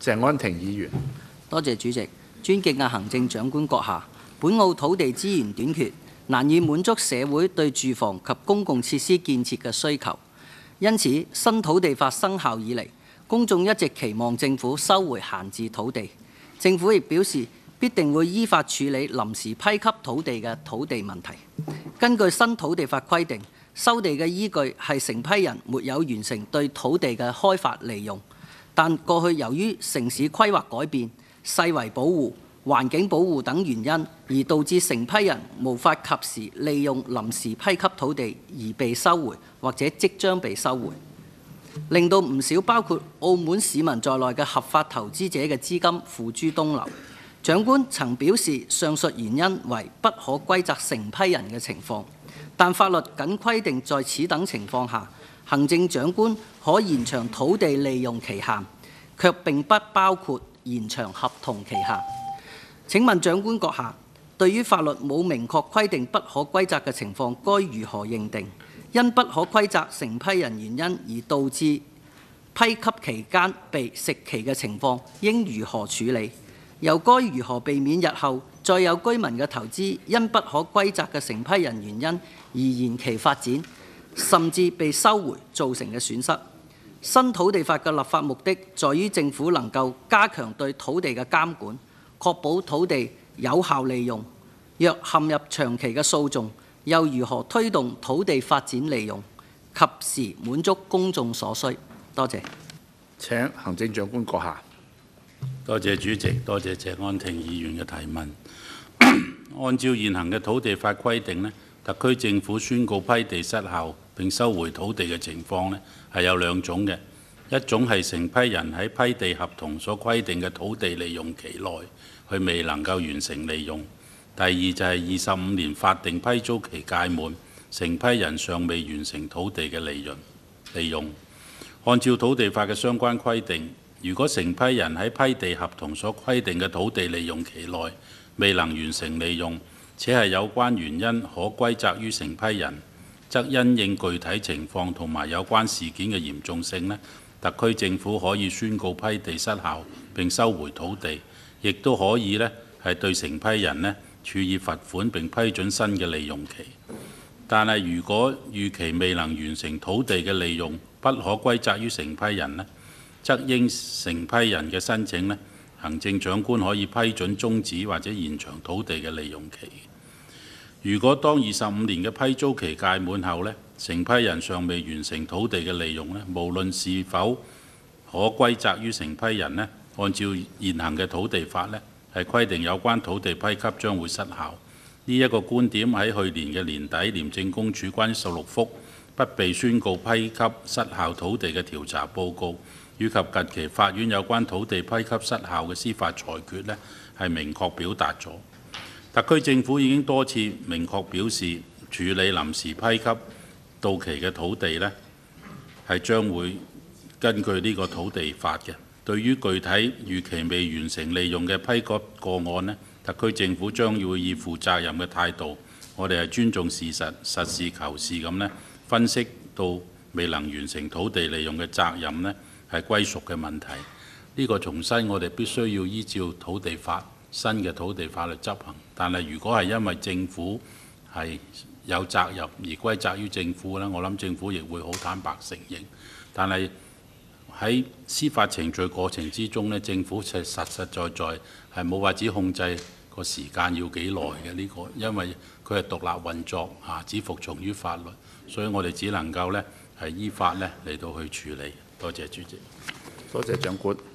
鄭安庭議員。 多謝主席，尊敬嘅行政長官閣下，本澳土地資源短缺，難以滿足社會對住房及公共設施建設嘅需求，因此新土地法生效以嚟，公眾一直期望政府收回閒置土地。政府亦表示必定會依法處理臨時批給土地嘅土地問題。根據新土地法規定，收地嘅依據係承批人沒有完成對土地嘅開發利用，但過去由於城市規劃改變、世遺保護、環境保護等原因，而導致承批人無法及時利用臨時批給土地而被收回，或者即將被收回，令到唔少包括澳門市民在內嘅合法投資者嘅資金付諸東流。長官曾表示，上述原因為不可歸責承批人嘅情況，但法律僅規定在此等情況下，行政長官可延長土地利用期限，卻並不包括延長合同期限。請問長官閣下，對於法律冇明確規定不可歸責嘅情況，該如何認定？因不可歸責承批人原因而導致批給期間被食期嘅情況，應如何處理？又該如何避免日後再有居民嘅投資因不可歸責嘅承批人原因而延期發展，甚至被收回造成嘅損失？新土地法嘅立法目的在於政府能夠加強對土地嘅監管，確保土地有效利用。若陷入長期嘅訴訟，又如何推動土地發展利用，及時滿足公眾所需？多謝。 請行政長官閣下。 多謝主席，多謝謝安庭議員嘅提問。按照現行嘅土地法規定呢，特區政府宣告批地失效並收回土地嘅情況呢，係有兩種嘅。一種係承批人喺批地合同所規定嘅土地利用期內，佢未能夠完成利用；第二就係25年法定批租期屆滿，承批人尚未完成土地嘅利用。按照土地法嘅相關規定，如果承批人喺批地合同所規定嘅土地利用期內未能完成利用，且係有關原因可歸責於承批人，則因應具體情況同埋有關事件嘅嚴重性呢，特區政府可以宣告批地失效並收回土地，亦都可以呢係對承批人呢處以罰款並批准新嘅利用期。但係如果預期未能完成土地嘅利用，不可歸責於承批人呢，則應承批人嘅申請呢，行政長官可以批准終止或者延長土地嘅利用期。如果當25年嘅批租期屆滿後呢，承批人尚未完成土地嘅利用呢，無論是否可歸責於承批人呢，按照現行嘅土地法呢，係規定有關土地批給將會失效。呢一個觀點喺去年嘅年底，廉政公署關於16幅不被宣告批給失效土地嘅調查報告，以及近期法院有關土地批給失效嘅司法裁決呢，係明確表達咗。特區政府已經多次明確表示，處理臨時批給到期嘅土地呢，係將會根據呢個土地法嘅。對於具體預期未完成利用嘅批給個案呢，特區政府將會以負責任嘅態度，我哋係尊重事實、實事求是咁呢，分析到未能完成土地利用嘅責任呢，係歸屬嘅問題。呢個重申我哋必須要依照土地法新嘅土地法律執行。但係如果係因為政府係有責任而歸責於政府呢，我諗政府亦會好坦白承認。但係喺司法程序過程之中呢，政府實在係冇法子控制個時間要幾耐嘅呢個，因為佢係獨立運作只服從於法律，所以我哋只能夠呢係依法呢嚟到去處理。多謝主席。 多謝長官。